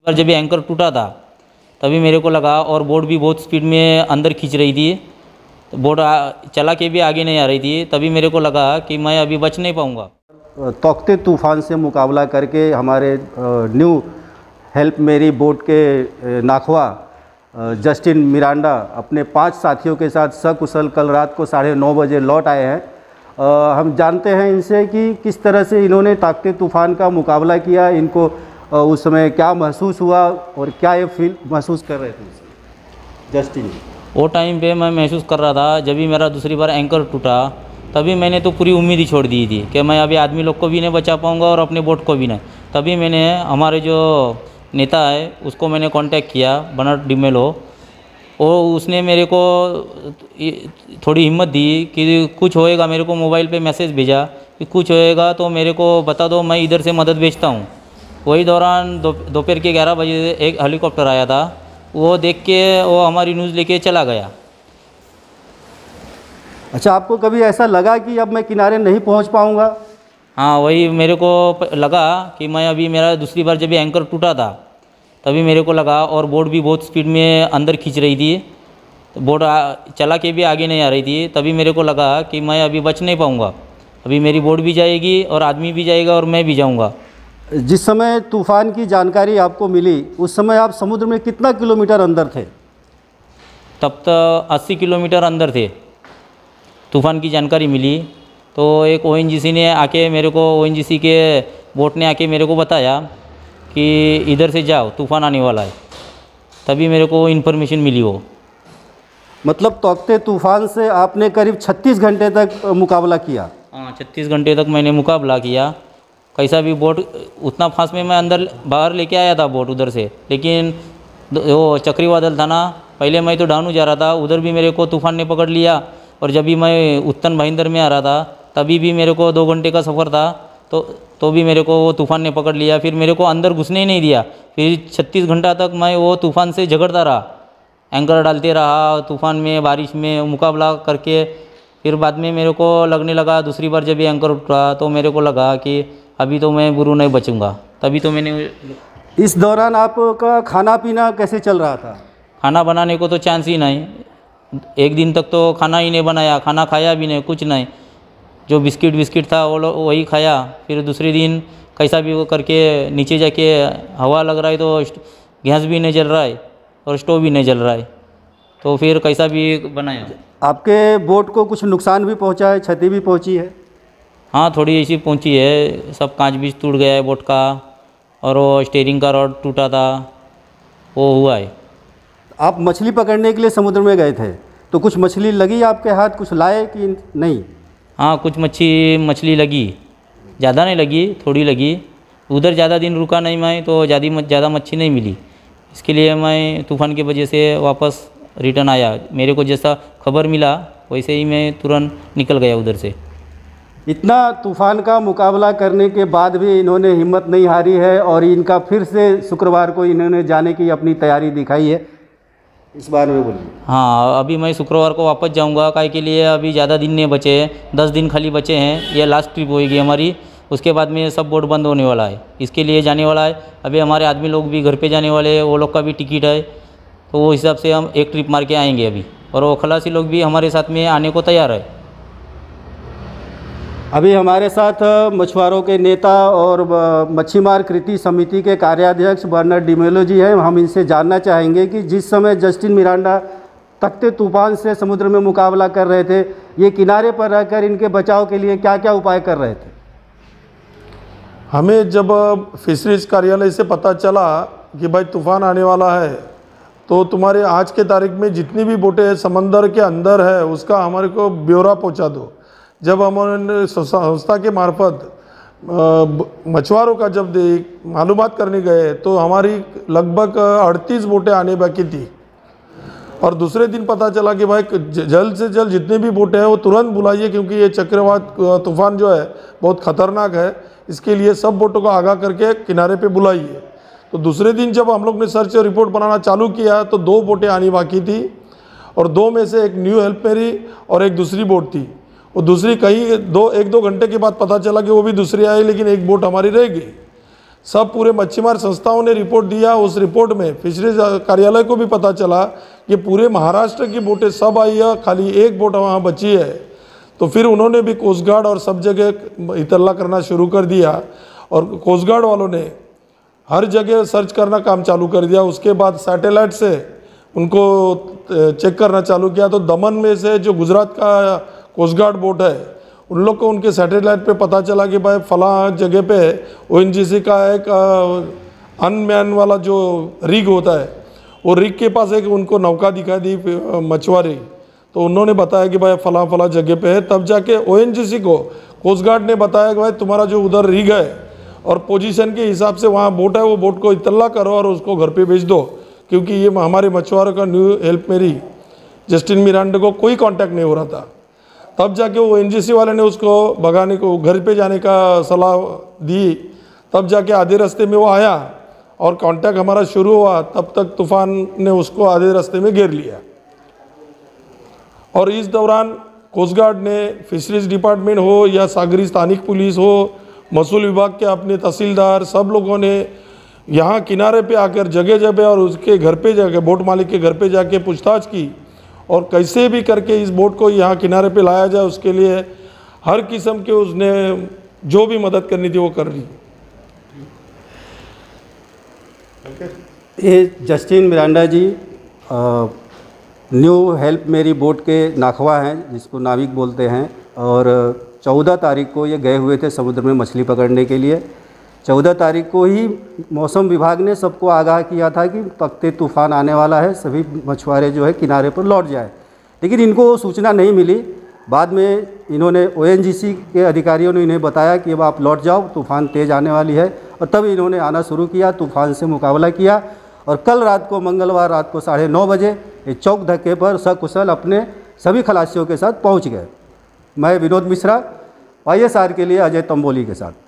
पर जब ये एंकर टूटा था तभी मेरे को लगा, और बोट भी बहुत स्पीड में अंदर खींच रही थी, तो बोट चला के भी आगे नहीं आ रही थी, तभी मेरे को लगा कि मैं अभी बच नहीं पाऊँगा। तौकते तूफ़ान से मुकाबला करके हमारे न्यू हेल्प मेरी बोट के नाखवा जस्टिन मिरांडा अपने 5 साथियों के साथ सकुशल कल रात को 9:30 बजे लौट आए हैं। हम जानते हैं इनसे कि किस तरह से इन्होंने ताकते तूफ़ान का मुकाबला किया, इनको उस समय क्या महसूस हुआ और क्या ये फील महसूस कर रहे थे जस्टिन? वो टाइम पे मैं महसूस कर रहा था, जब भी मेरा दूसरी बार एंकर टूटा तभी मैंने तो पूरी उम्मीद ही छोड़ दी थी कि मैं अभी आदमी लोग को भी नहीं बचा पाऊँगा और अपने बोट को भी नहीं। तभी मैंने हमारे जो नेता है उसको मैंने कांटेक्ट किया, बर्नार्ड डिमेलो, और उसने मेरे को थोड़ी हिम्मत दी कि कुछ होएगा, मेरे को मोबाइल पे मैसेज भेजा कि कुछ होएगा तो मेरे को बता दो, मैं इधर से मदद भेजता हूँ। वही दौरान दोपहर के 11 बजे एक हेलीकॉप्टर आया था, वो देख के वो हमारी न्यूज़ लेके चला गया। अच्छा, आपको कभी ऐसा लगा कि अब मैं किनारे नहीं पहुंच पाऊंगा? हाँ, वही मेरे को लगा कि मैं अभी, मेरा दूसरी बार जब ये एंकर टूटा था तभी मेरे को लगा, और बोट भी बहुत स्पीड में अंदर खींच रही थी, तो बोट चला के भी आगे नहीं आ रही थी, तभी मेरे को लगा कि मैं अभी बच नहीं पाऊँगा, अभी मेरी बोट भी जाएगी और आदमी भी जाएगा और मैं भी जाऊँगा। जिस समय तूफ़ान की जानकारी आपको मिली उस समय आप समुद्र में कितना किलोमीटर अंदर थे? तब तक 80 किलोमीटर अंदर थे। तूफ़ान की जानकारी मिली तो एक ONGC ने आके मेरे को, ONGC के बोट ने आके मेरे को बताया कि इधर से जाओ, तूफ़ान आने वाला है, तभी मेरे को इन्फॉर्मेशन मिली वो। मतलब तौकते तूफ़ान से आपने करीब 36 घंटे तक मुकाबला किया? हाँ, 36 घंटे तक मैंने मुकाबला किया। कैसा भी बोट उतना फास्ट में मैं अंदर बाहर लेके आया था बोट उधर से, लेकिन वो चक्रवादल था ना, पहले मैं तो डानू जा रहा था, उधर भी मेरे को तूफ़ान ने पकड़ लिया, और जब भी मैं उत्तन भाईंदर में आ रहा था तभी भी मेरे को 2 घंटे का सफ़र था, तो भी मेरे को वो तूफ़ान ने पकड़ लिया, फिर मेरे को अंदर घुसने ही नहीं दिया। फिर 36 घंटा तक मैं वो तूफ़ान से झगड़ता रहा, एंकर डालते रहा, तूफ़ान में बारिश में मुकाबला करके। फिर बाद में मेरे को लगने लगा, दूसरी बार जब ये एंकर उठा तो मेरे को लगा कि अभी तो मैं बुरू नहीं बचूंगा, तभी तो मैंने। इस दौरान आपका खाना पीना कैसे चल रहा था? खाना बनाने को तो चांस ही नहीं, एक दिन तक तो खाना ही नहीं बनाया, खाना खाया भी नहीं, कुछ नहीं, जो बिस्किट था वो वही खाया। फिर दूसरे दिन कैसा भी वो करके नीचे जाके हवा लग रहा है तो गैस भी नहीं जल रहा है और स्टोव भी नहीं जल रहा है, तो फिर कैसा भी बनाया। आपके बोट को कुछ नुकसान भी पहुंचा है, क्षति भी पहुंची है? हाँ, थोड़ी ऐसी पहुंची है, सब कांच भी टूट गया है बोट का, और वो स्टीयरिंग का रॉड टूटा था, वो हुआ है। आप मछली पकड़ने के लिए समुद्र में गए थे, तो कुछ मछली लगी आपके हाथ, कुछ लाए कि नहीं? हाँ, कुछ मछली लगी, ज़्यादा नहीं लगी, थोड़ी लगी। उधर ज़्यादा दिन रुका नहीं मैं, तो ज़्यादा मच्छी नहीं मिली, इसके लिए मैं तूफ़ान की वजह से वापस रिटर्न आया। मेरे को जैसा खबर मिला वैसे ही मैं तुरंत निकल गया उधर से। इतना तूफ़ान का मुकाबला करने के बाद भी इन्होंने हिम्मत नहीं हारी है, और इनका फिर से शुक्रवार को इन्होंने जाने की अपनी तैयारी दिखाई है, इस बारे में बोलिए। हाँ, अभी मैं शुक्रवार को वापस जाऊंगा, काहे के लिए अभी ज़्यादा दिन नहीं बचे हैं, 10 दिन खाली बचे हैं, ये लास्ट ट्रिप होएगी हमारी, उसके बाद में सब बोट बंद होने वाला है, इसके लिए जाने वाला है। अभी हमारे आदमी लोग भी घर पे जाने वाले हैं, वो लोग का भी टिकट है, तो वो हिसाब से हम एक ट्रिप मार के आएंगे अभी, और वो खलासी लोग भी हमारे साथ में आने को तैयार है। अभी हमारे साथ मछुआरों के नेता और मच्छीमार कृति समिति के कार्याध्यक्ष बर्नार्ड डिमेलो जी हैं। हम इनसे जानना चाहेंगे कि जिस समय जस्टिन मिरांडा तख्ते तूफान से समुद्र में मुकाबला कर रहे थे, ये किनारे पर रहकर इनके बचाव के लिए क्या क्या उपाय कर रहे थे? हमें जब फिशरीज कार्यालय से पता चला कि भाई तूफ़ान आने वाला है, तो तुम्हारे आज के तारीख में जितनी भी बोटें समंदर के अंदर है उसका हमारे को ब्यौरा पहुंचा दो। जब हमारे संस्था के मार्फत मछुआरों का जब मालूमात करने गए तो हमारी लगभग 38 बोटें आने बाकी थी, और दूसरे दिन पता चला कि भाई जल्द से जल्द जितने भी बोटें हैं वो तुरंत बुलाइए, क्योंकि ये चक्रवात तूफ़ान जो है बहुत ख़तरनाक है, इसके लिए सब बोटों को आगाह करके किनारे पे बुलाइए। तो दूसरे दिन जब हम लोग ने सर्च रिपोर्ट बनाना चालू किया तो 2 बोटें आनी बाकी थी, और 2 में से एक न्यू हेल्प मेरी और एक दूसरी बोट थी। वो दूसरी कहीं 1-2 घंटे के बाद पता चला कि वो भी दूसरी आई, लेकिन एक बोट हमारी रह गई। सब पूरे मच्छीमार संस्थाओं ने रिपोर्ट दिया। उस रिपोर्ट में फिशरीज कार्यालय को भी पता चला कि पूरे महाराष्ट्र की बोटें सब आई है, खाली एक बोट वहाँ बची है। तो फिर उन्होंने भी कोस्ट गार्ड और सब जगह इतला करना शुरू कर दिया और कोस्ट गार्ड वालों ने हर जगह सर्च करना काम चालू कर दिया। उसके बाद सैटेलाइट से उनको चेक करना चालू किया। तो दमन में से जो गुजरात का कोस्ट गार्ड बोट है उन लोग को उनके सैटेलाइट पे पता चला कि भाई फला जगह पे ONGC का एक अनमैन वाला जो रिग होता है, वो रिग के पास एक उनको नौका दिखाई दी मछुआरी। तो उन्होंने बताया कि भाई फला फला जगह पे है। तब जाके ONGC को कोस्ट गार्ड ने बताया कि भाई तुम्हारा जो उधर रिग है और पोजीशन के हिसाब से वहाँ बोट है, वो बोट को इत्तला करो और उसको घर पे भेज दो, क्योंकि ये हमारे मछुआरों का new help Mary Justin Miranda को कोई कांटेक्ट नहीं हो रहा था। तब जाके वो ONGC वाले ने उसको भगाने को, घर पे जाने का सलाह दी। तब जाके आधे रास्ते में वो आया और कांटेक्ट हमारा शुरू हुआ। तब तक तूफान ने उसको आधे रास्ते में घेर लिया। और इस दौरान कोस्ट गार्ड ने, फिशरीज डिपार्टमेंट हो या सागरी स्थानिक पुलिस हो, महसूल विभाग के अपने तहसीलदार, सब लोगों ने यहाँ किनारे पे आकर जगह जगह और उसके घर पे जाके, बोट मालिक के घर पे जाके पूछताछ की और कैसे भी करके इस बोट को यहाँ किनारे पे लाया जाए, उसके लिए हर किस्म के उसने जो भी मदद करनी थी वो कर ली। ये Justin Miranda ji new help Mary boat के नाखवा हैं, जिसको नाविक बोलते हैं। और 14 तारीख को ये गए हुए थे समुद्र में मछली पकड़ने के लिए। 14 तारीख को ही मौसम विभाग ने सबको आगाह किया था कि तख्ते तूफान आने वाला है, सभी मछुआरे जो है किनारे पर लौट जाए। लेकिन इनको सूचना नहीं मिली। बाद में इन्होंने ONGC के अधिकारियों ने इन्हें बताया कि अब आप लौट जाओ, तूफ़ान तेज़ आने वाली है। और तब इन्होंने आना शुरू किया, तूफ़ान से मुकाबला किया। और कल रात को, मंगलवार रात को 9:30 बजे ये चौक धक्के पर सकुशल अपने सभी खलासियों के साथ पहुंच गए। मैं विनोद मिश्रा, ISR के लिए अजय तंबोली के साथ।